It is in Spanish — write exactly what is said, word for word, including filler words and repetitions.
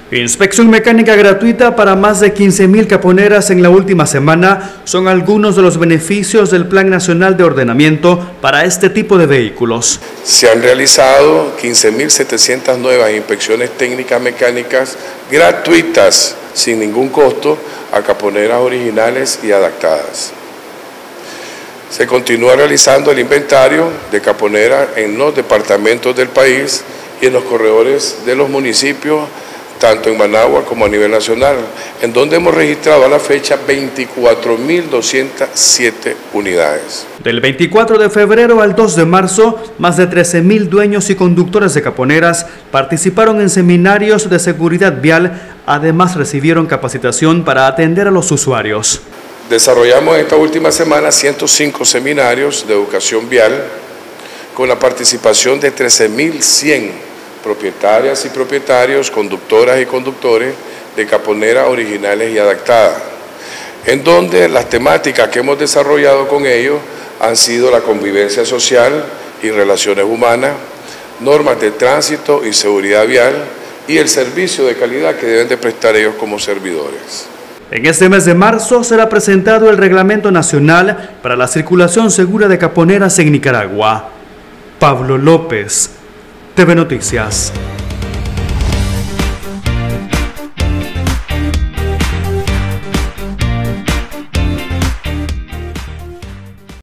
Inspección mecánica gratuita para más de quince mil caponeras en la última semana son algunos de los beneficios del Plan Nacional de Ordenamiento para este tipo de vehículos. Se han realizado quince mil setecientas nuevas inspecciones técnicas mecánicas gratuitas, sin ningún costo, a caponeras originales y adaptadas. Se continúa realizando el inventario de caponeras en los departamentos del país y en los corredores de los municipios, tanto en Managua como a nivel nacional, en donde hemos registrado a la fecha veinticuatro mil doscientas siete unidades. Del veinticuatro de febrero al dos de marzo, más de trece mil dueños y conductores de caponeras participaron en seminarios de seguridad vial, además recibieron capacitación para atender a los usuarios. Desarrollamos esta última semana ciento cinco seminarios de educación vial con la participación de trece mil cien propietarias y propietarios, conductoras y conductores de caponeras originales y adaptadas, en donde las temáticas que hemos desarrollado con ellos han sido la convivencia social y relaciones humanas, normas de tránsito y seguridad vial y el servicio de calidad que deben de prestar ellos como servidores. En este mes de marzo será presentado el Reglamento Nacional para la Circulación Segura de Caponeras en Nicaragua. Pablo López, T V Noticias.